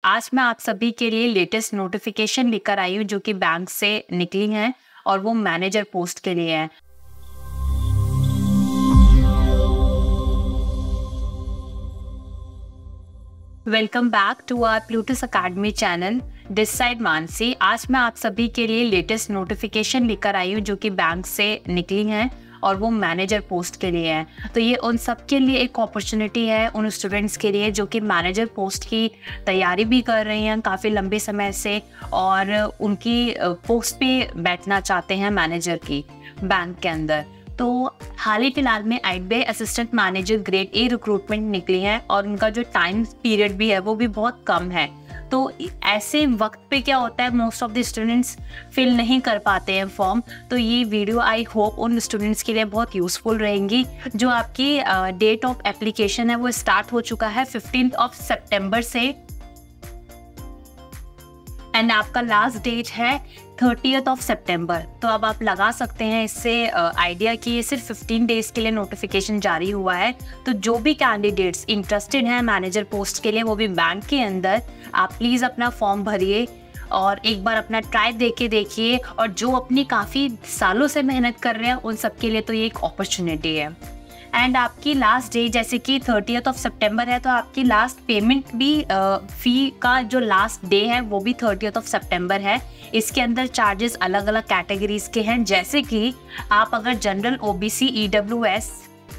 आज मैं आप सभी के लिए लेटेस्ट नोटिफिकेशन लेकर आई हूँ जो कि बैंक से निकली हैं और वो मैनेजर पोस्ट के लिए है। Welcome back to our Plutus academy channel. This side Mansi. आज मैं आप सभी के लिए लेटेस्ट नोटिफिकेशन लेकर आई हूँ जो कि बैंक से निकली हैं और वो मैनेजर पोस्ट के लिए है। तो ये उन सब के लिए एक अपॉर्चुनिटी है, उन स्टूडेंट्स के लिए जो कि मैनेजर पोस्ट की तैयारी भी कर रही हैं काफ़ी लंबे समय से और उनकी पोस्ट पे बैठना चाहते हैं मैनेजर की बैंक के अंदर। तो हाल ही फिलहाल में IBA assistant manager grade A recruitment निकली है और उनका जो टाइम पीरियड भी है वो भी बहुत कम है। तो ऐसे वक्त पे क्या होता है, most of the students fill नहीं कर पाते हैं फॉर्म। तो ये वीडियो आई होप उन स्टूडेंट्स के लिए बहुत यूज़फुल रहेंगी। जो आपकी डेट ऑफ एप्लीकेशन है वो स्टार्ट हो चुका है 15 सितंबर से एंड आपका लास्ट डेट है 30 सितंबर। तो अब आप लगा सकते हैं इससे आइडिया कि ये सिर्फ 15 डेज़ के लिए नोटिफिकेशन जारी हुआ है। तो जो भी कैंडिडेट्स इंटरेस्टेड हैं मैनेजर पोस्ट के लिए, वो भी बैंक के अंदर, आप प्लीज़ अपना फॉर्म भरिए और एक बार अपना ट्राई देके देखिए। और जो अपनी काफ़ी सालों से मेहनत कर रहे हैं उन सब के लिए तो ये एक अपॉर्चुनिटी है। एंड आपकी लास्ट डे जैसे कि 30 सितंबर है तो आपकी लास्ट पेमेंट भी फ़ी का जो लास्ट डे है वो भी 30 सितंबर है। इसके अंदर चार्जेस अलग अलग कैटेगरीज के हैं, जैसे कि आप अगर जनरल OBC EWS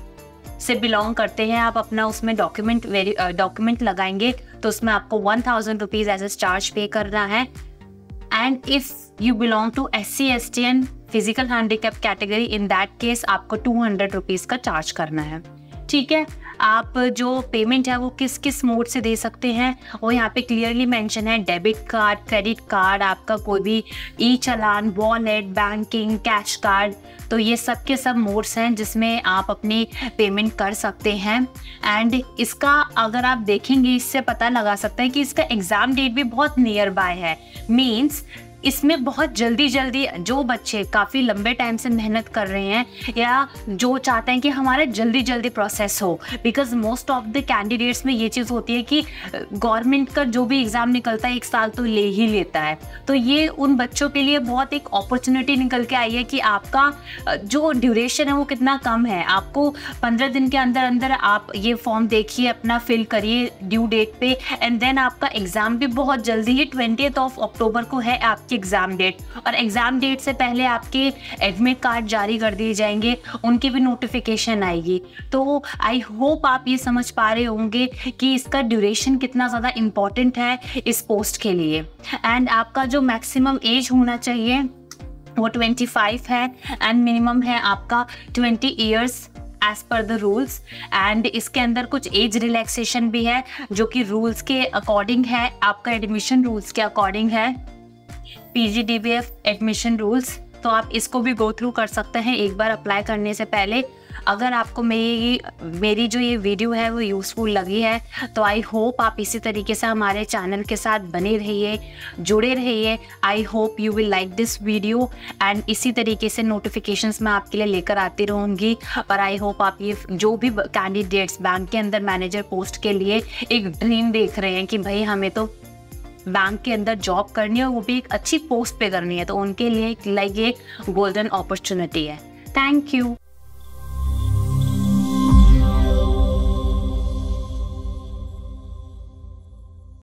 से बिलोंग करते हैं, आप अपना उसमें डॉक्यूमेंट लगाएंगे तो उसमें आपको 1000 rupees as a charge pay करना है। And if you belong to SC ST and physical handicap category, in that case आपको 200 रुपीज़ का चार्ज करना है। ठीक है, आप जो पेमेंट है वो किस किस मोड से दे सकते हैं वो यहाँ पे क्लियरली मेंशन है। डेबिट कार्ड, क्रेडिट कार्ड, आपका कोई भी ई-चालान, वॉलेट, बैंकिंग, कैश कार्ड, तो ये सब के सब मोड्स हैं जिसमें आप अपनी पेमेंट कर सकते हैं। एंड इसका अगर आप देखेंगे इससे पता लगा सकते हैं कि इसका एग्ज़ाम डेट भी बहुत नियर बाय है। मीन्स इसमें बहुत जल्दी जो बच्चे काफ़ी लंबे टाइम से मेहनत कर रहे हैं या जो चाहते हैं कि हमारा जल्दी प्रोसेस हो, because most of the candidates में ये चीज़ होती है कि गवर्नमेंट का जो भी एग्ज़ाम निकलता है 1 साल तो ले ही लेता है। तो ये उन बच्चों के लिए बहुत एक अपॉर्चुनिटी निकल के आई है कि आपका जो ड्यूरेशन है वो कितना कम है। आपको 15 दिन के अंदर आप ये फॉर्म देखिए, अपना फिल करिए ड्यू डेट पे, एंड देन आपका एग्ज़ाम भी बहुत जल्दी ही 20 अक्टूबर को है आपकी एग्जाम डेट। और एग्जाम डेट से पहले आपके एडमिट कार्ड जारी कर दिए जाएंगे, उनकी भी नोटिफिकेशन आएगी। तो आई होप आप ये समझ पा रहे होंगे कि इसका ड्यूरेशन कितना ज़्यादा इम्पोर्टेंट है इस पोस्ट के लिए। एंड आपका जो मैक्सिमम एज होना चाहिए वो 25 है एंड मिनिमम है आपका 20 years age per the rules. And इसके अंदर कुछ एज रिलैक्सेशन भी है जो कि रूल्स के अकॉर्डिंग है, आपका एडमिशन रूल्स के अकॉर्डिंग है, PGDBF एडमिशन रूल्स। तो आप इसको भी गो थ्रू कर सकते हैं एक बार अप्लाई करने से पहले। अगर आपको मेरी जो ये वीडियो है वो यूज़फुल लगी है तो आई होप आप इसी तरीके से हमारे चैनल के साथ बने रहिए, जुड़े रहिए। I hope you will like this video and इसी तरीके से नोटिफिकेशंस मैं आपके लिए लेकर आती रहूँगी। और आई होप आप ये जो भी कैंडिडेट्स बैंक के अंदर मैनेजर पोस्ट के लिए एक ड्रीम देख रहे हैं कि भाई हमें तो बैंक के अंदर जॉब करनी है, वो भी एक अच्छी पोस्ट पे करनी है, तो उनके लिए लाइक ये गोल्डन अपॉर्चुनिटी है। Thank you.